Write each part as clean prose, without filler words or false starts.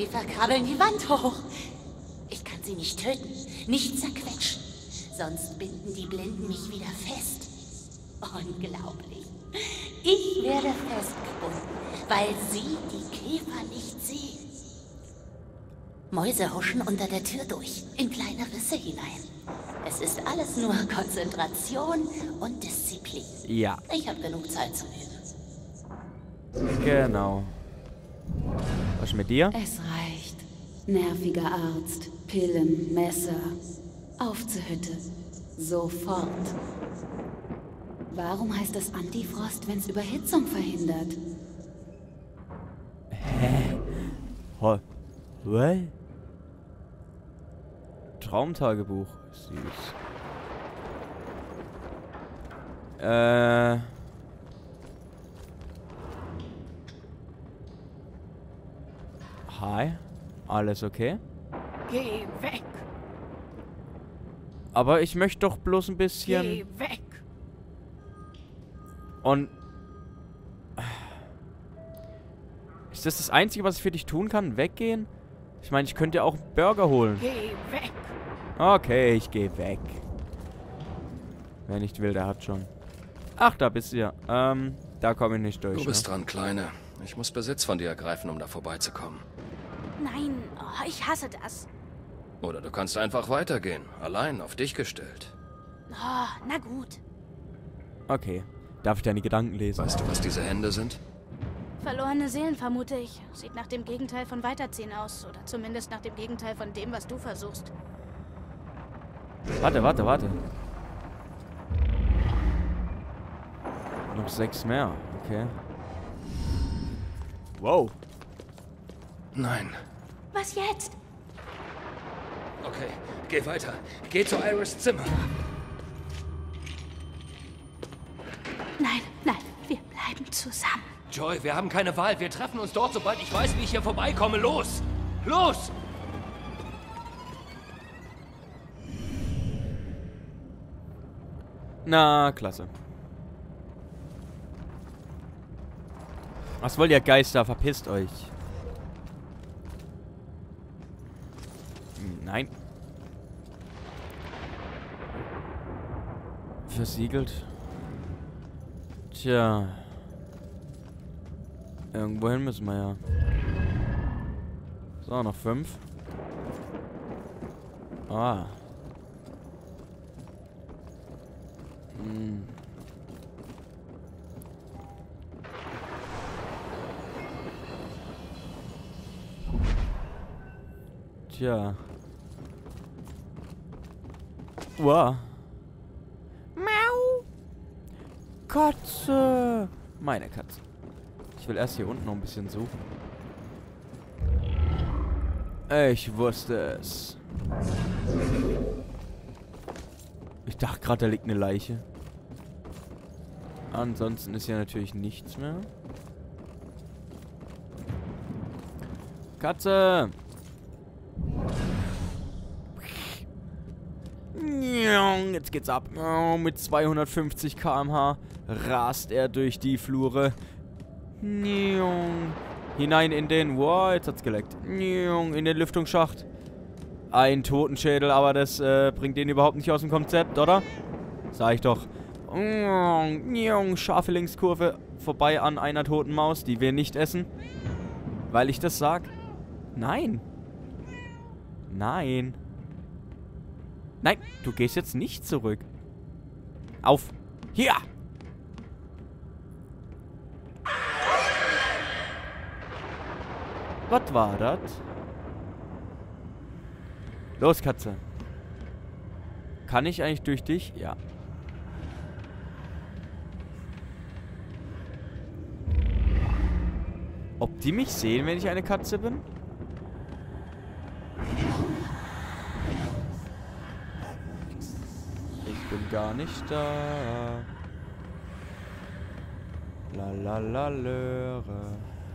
Käfer krabbeln die Wand hoch. Ich kann sie nicht töten, nicht zerquetschen. Sonst binden die Blinden mich wieder fest. Unglaublich. Ich werde festgebunden, weil sie die Käfer nicht sehen. Mäuse huschen unter der Tür durch, in kleine Risse hinein. Es ist alles nur Konzentration und Disziplin. Ja. Ich habe genug Zeit zum Üben. Genau. Was ist mit dir? Es reicht. Nerviger Arzt, Pillen, Messer. Auf zur Hütte. Sofort. Warum heißt es Antifrost, wenn es Überhitzung verhindert? Hä? What? Traumtagebuch. Süß. Hi. Alles okay? Geh weg! Aber ich möchte doch bloß ein bisschen... Geh weg! Und... Ist das das Einzige, was ich für dich tun kann? Weggehen? Ich meine, ich könnte ja auch einen Burger holen. Geh weg! Okay, ich gehe weg. Wer nicht will, der hat schon. Ach, da bist du ja. Da komme ich nicht durch. Du bist ne? dran, Kleine. Ich muss Besitz von dir ergreifen, um da vorbeizukommen. Nein, oh, ich hasse das. Oder du kannst einfach weitergehen. Allein, auf dich gestellt. Oh, na gut. Okay. Darf ich deine Gedanken lesen? Weißt du, was diese Hände sind? Verlorene Seelen, vermute ich. Sieht nach dem Gegenteil von Weiterziehen aus. Oder zumindest nach dem Gegenteil von dem, was du versuchst. Warte. Noch 6 mehr. Okay. Wow. Nein. Was jetzt? Okay, geh weiter. Geh zu Iris' Zimmer. Nein, wir bleiben zusammen. Joy, wir haben keine Wahl. Wir treffen uns dort, sobald ich weiß, wie ich hier vorbeikomme. Los! Los! Na, klasse. Was wollt ihr Geister? Verpisst euch. Nein. Versiegelt. Tja. Irgendwohin müssen wir ja. So, noch 5. Ah. Hm. Tja. Wow. Miau. Katze. Meine Katze. Ich will erst hier unten noch ein bisschen suchen. Ich wusste es. Ich dachte gerade, da liegt eine Leiche. Ansonsten ist hier natürlich nichts mehr. Katze! Jetzt geht's ab. Mit 250 km/h rast er durch die Flure. Hinein in den... Wow, jetzt hat's geleckt. In den Lüftungsschacht. Ein Totenschädel, aber das bringt den überhaupt nicht aus dem Konzept, oder? Sag ich doch. Scharfe Linkskurve vorbei an einer toten Maus, die wir nicht essen. Weil ich das sag. Nein. Nein. Nein, du gehst jetzt nicht zurück. Auf. Hier. Was war das? Los, Katze. Kann ich eigentlich durch dich? Ja. Ob die mich sehen, wenn ich eine Katze bin? Ich bin gar nicht da. Lalalöre.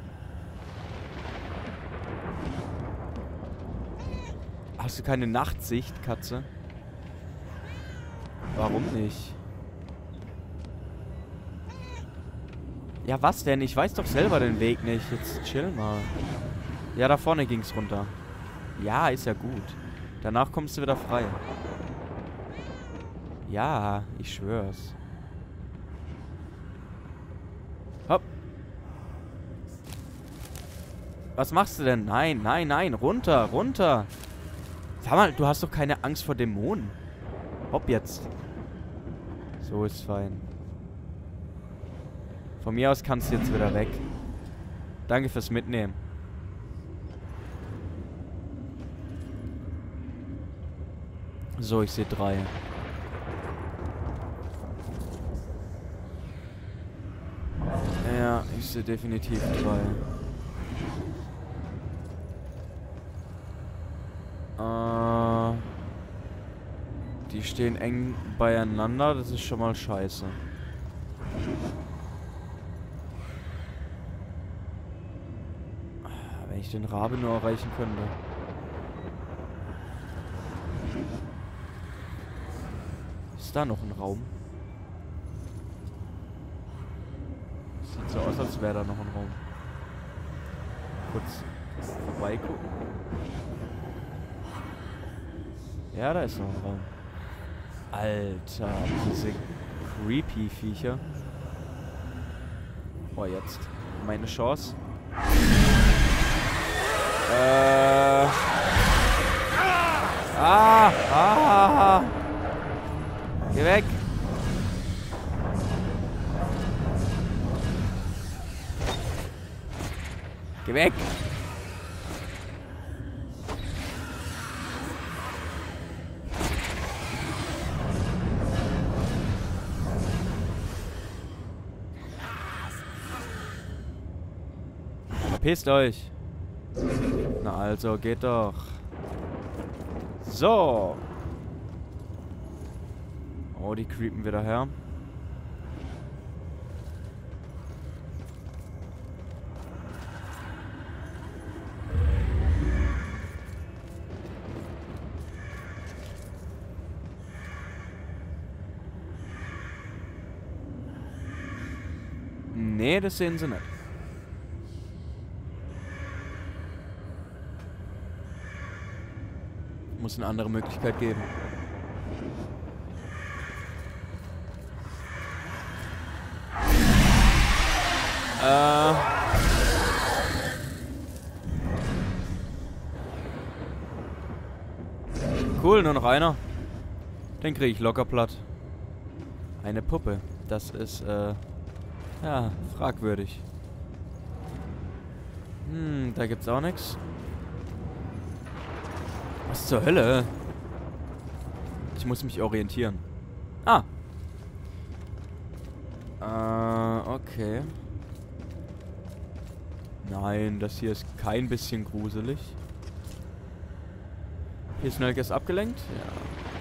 Hast du keine Nachtsicht, Katze? Warum nicht? Ja, was denn? Ich weiß doch selber den Weg nicht. Jetzt chill mal. Ja, da vorne ging's runter. Ja, ist ja gut. Danach kommst du wieder frei. Ja, ich schwör's. Hopp. Was machst du denn? Nein, nein, nein. Runter, runter. Sag mal, du hast doch keine Angst vor Dämonen. Hopp jetzt. So ist fein. Von mir aus kannst du jetzt wieder weg. Danke fürs Mitnehmen. So, ich sehe 3. Ja, ich sehe definitiv 3. Die stehen eng beieinander, das ist schon mal scheiße. Wenn ich den Rabe nur erreichen könnte. Ist da noch ein Raum? Sieht so aus, als wäre da noch ein Raum. Kurz vorbeigucken. Ja, da ist noch ein Raum. Alter, diese creepy Viecher. Oh, jetzt. Meine Chance. Geh weg. Geh weg. Verpisst euch. Na also, geht doch. So. Oh, die creepen wieder her. Nee, das sehen sie nicht. Muss eine andere Möglichkeit geben. Cool, nur noch einer. Den kriege ich locker platt. Eine Puppe. Das ist, ja, fragwürdig. Da gibt's auch nichts. Was zur Hölle? Ich muss mich orientieren. Ah. Okay. Nein, das hier ist kein bisschen gruselig. Hier ist Nelke abgelenkt? Ja.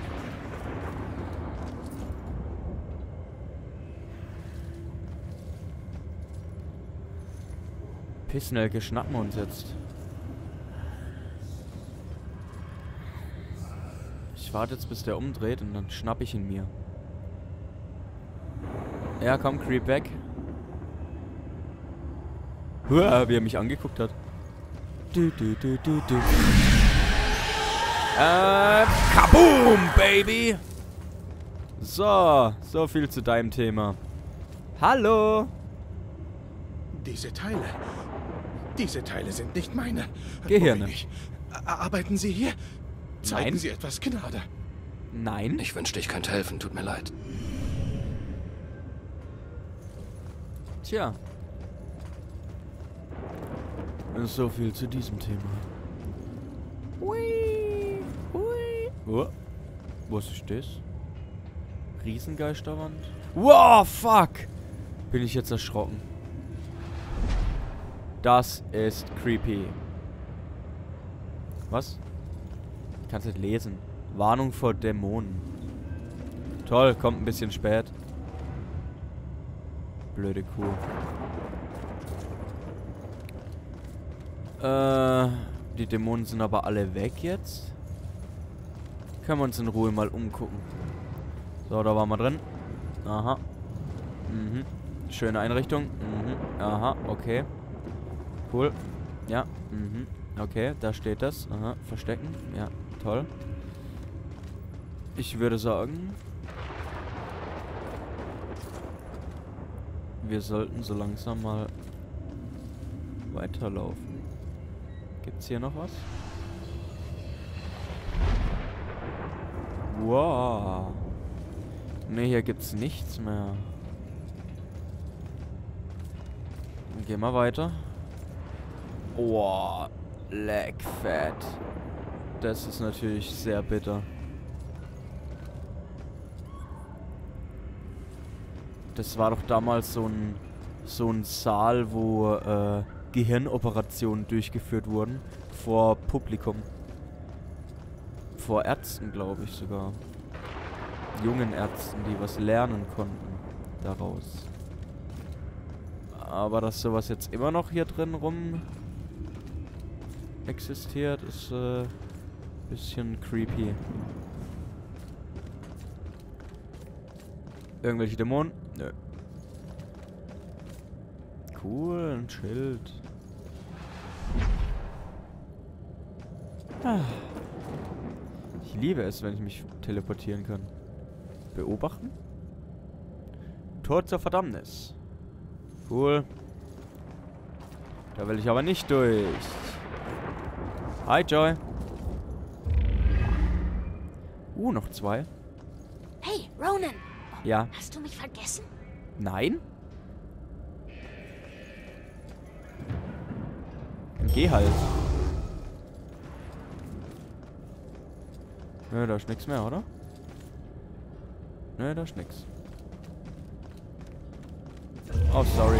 Pissnelke, schnappen wir uns jetzt. Ich warte jetzt, bis der umdreht und dann schnapp ich ihn mir. Ja, komm, creep weg. Huah, wie er mich angeguckt hat. Kaboom, Baby! So, so viel zu deinem Thema. Hallo! Diese Teile sind nicht meine. Gehirne. Arbeiten Sie hier? Zeigen Nein. Sie etwas Gnade. Nein. Ich wünschte, ich könnte helfen. Tut mir leid. Tja. So viel zu diesem Thema. Hui. Hui. Oh. Was ist das? Riesengeisterwand? Wow, fuck! Bin ich jetzt erschrocken. Das ist creepy. Was? Ich kann es nicht lesen. Warnung vor Dämonen. Toll, kommt ein bisschen spät. Blöde Kuh. Die Dämonen sind aber alle weg jetzt. Können wir uns in Ruhe mal umgucken. So, da waren wir drin. Aha. Mhm. Schöne Einrichtung. Mhm. Aha, okay. Cool. Ja. Mhm. Okay, da steht das. Aha, verstecken. Ja, toll. Ich würde sagen, wir sollten so langsam mal weiterlaufen. Gibt's hier noch was? Wow. Ne, hier gibt's nichts mehr. Dann gehen wir weiter. Wow. Leck fett. Das ist natürlich sehr bitter. Das war doch damals so ein Saal, wo Gehirnoperationen durchgeführt wurden. Vor Publikum. Vor Ärzten, glaube ich sogar. Jungen Ärzten, die was lernen konnten daraus. Aber dass sowas jetzt immer noch hier drin rum existiert, ist bisschen creepy. Irgendwelche Dämonen? Nö. Cool, ein Schild. Ah. Ich liebe es, wenn ich mich teleportieren kann. Beobachten? Tor zur Verdammnis. Cool. Da will ich aber nicht durch. Hi, Joy. Noch 2. Hey, Ronan. Ja. Hast du mich vergessen? Nein? Dann geh halt. Nö, da ist nix mehr, oder? Nö, da ist nix. Oh, sorry.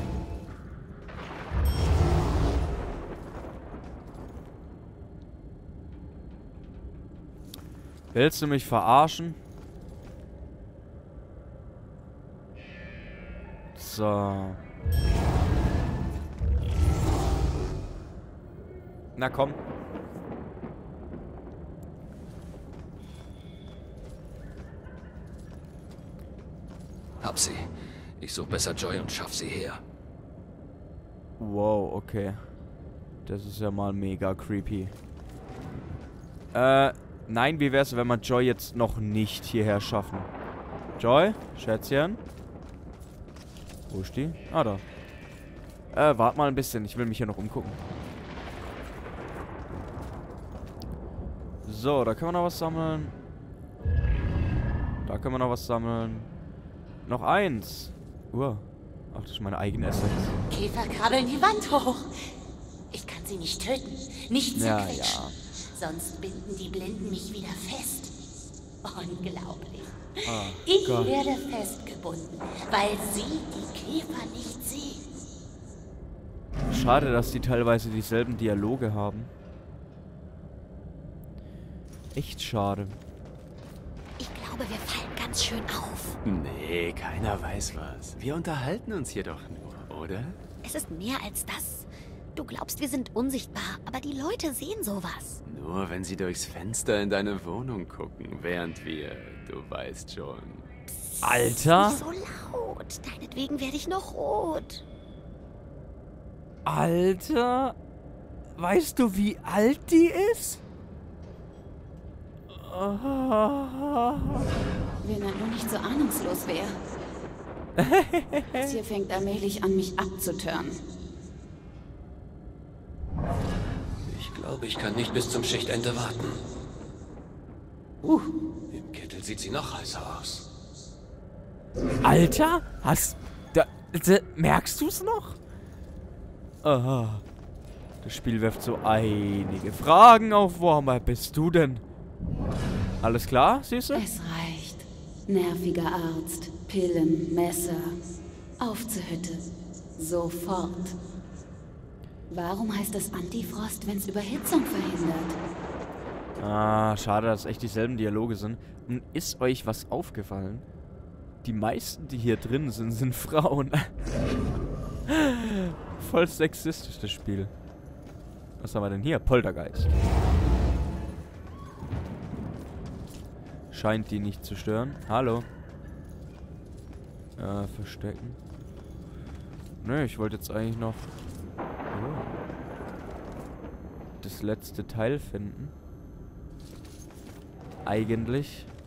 Willst du mich verarschen? So. Na komm. Hab sie. Ich suche besser Joy und schaff sie her. Wow, okay. Das ist ja mal mega creepy. Nein, wie wär's, wenn wir Joy jetzt noch nicht hierher schaffen? Joy? Schätzchen? Wo ist die? Ah, da. Wart mal ein bisschen. Ich will mich hier noch umgucken. So, da können wir noch was sammeln. Da können wir noch was sammeln. Noch eins. Ach, das ist meine eigene Essenz. Käfer krabbeln die Wand hoch. Ich kann sie nicht töten, nicht zerquetschen. Ja. Sonst binden die Blinden mich wieder fest. Unglaublich. Ah, Ich Gott. werde festgebunden, weil sie die Käfer nicht sehen. Schade, dass die teilweise dieselben Dialoge haben. Echt schade. Ich glaube, wir fallen ganz schön auf. Nee, keiner weiß was. Wir unterhalten uns hier doch nur, oder? Es ist mehr als das. Du glaubst, wir sind unsichtbar, aber die Leute sehen sowas. Nur wenn sie durchs Fenster in deine Wohnung gucken, während wir, du weißt schon. Alter! Nicht so laut. Deinetwegen werde ich noch rot. Alter! Weißt du, wie alt die ist? Wenn er nur nicht so ahnungslos wäre. Das hier fängt allmählich an, mich abzutören. Ich glaube, ich kann nicht bis zum Schichtende warten. Im Kittel sieht sie noch heißer aus. Alter? Merkst du's noch? Aha. Das Spiel wirft so einige Fragen auf. Woher bist du denn? Alles klar, Süße? Es reicht. Nerviger Arzt, Pillen, Messer. Auf zur Hütte. Sofort. Warum heißt es Antifrost, wenn es Überhitzung verhindert? Ah, schade, dass es echt dieselben Dialoge sind. Und ist euch was aufgefallen? Die meisten, die hier drin sind, sind Frauen. Voll sexistisch, das Spiel. Was haben wir denn hier? Poltergeist. Scheint die nicht zu stören. Hallo. Verstecken. Nö, ich wollte jetzt eigentlich noch... das letzte Teil finden. Eigentlich.